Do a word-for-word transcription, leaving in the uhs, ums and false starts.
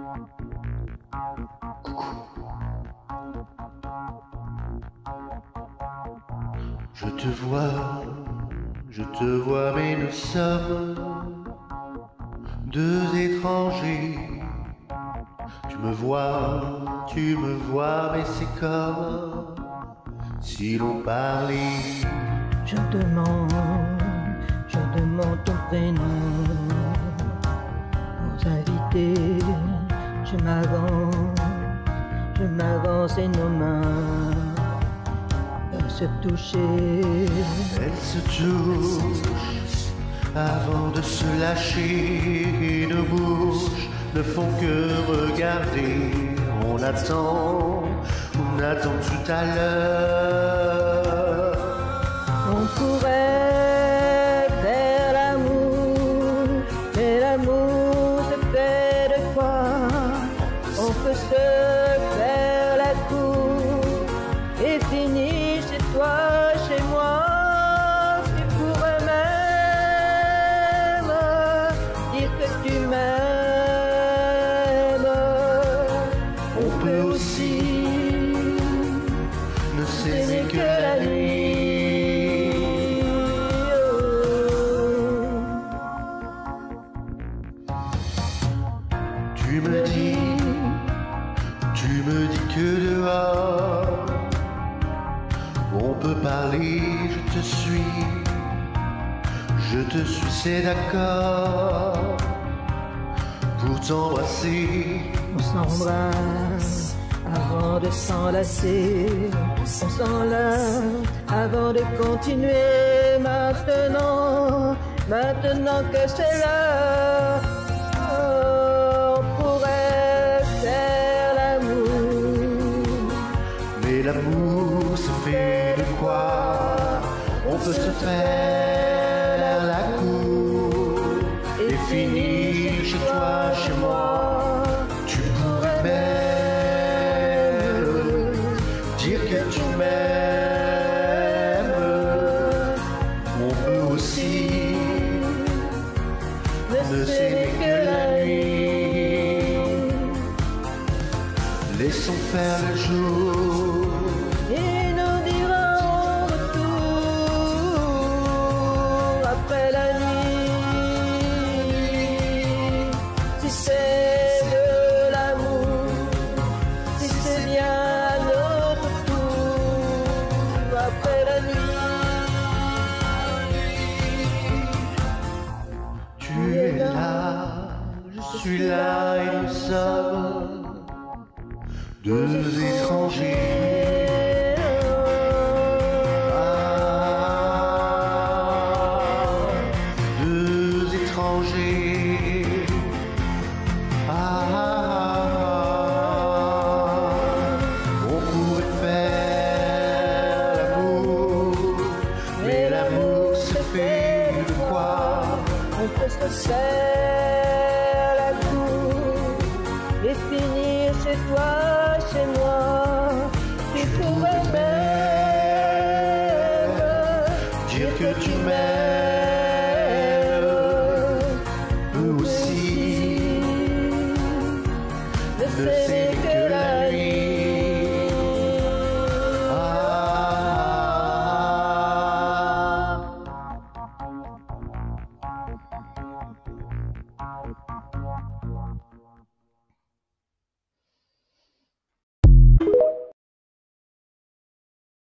Je te vois, je te vois, mais nous sommes deux étrangers. Tu me vois, tu me vois, mais c'est comme si l'on parlait. Je demande, je demande ton prénom. Aux invités, je m'avance, je m'avance et nos mains peuvent se toucher. Elles se touchent avant de se lâcher et nos bouches ne font que regarder. On attend, on attend tout à l'heure. On pourrait faire l'amour, mais l'amour se fait de quoi? On peut se faire la cour et finir chez toi, chez moi. Tu pourrais même dire que tu m'aimes. On peut aussi ne s'aimer que la nuit. Tu me dis, tu me dis que dehors on peut parler, je te suis, je te suis, c'est d'accord. Pour t'embrasser, on s'embrasse avant de s'enlacer, on s'enlace avant de continuer. Maintenant, maintenant que c'est l'heure, oh, on pourrait faire l'amour. mais l'amour se fait de quoi? On peut se faire la cour et finir chez toi, chez moi. Tu pourrais même dire que tu m'aimes. On peut aussi ne s'aimer que la nuit. Laissons faire le jour Et nous dirons retour après la nuit. Si c'est de l'amour, si c'est bien notre tour après la nuit. Tu es là, je suis là et nous sommes deux étrangers.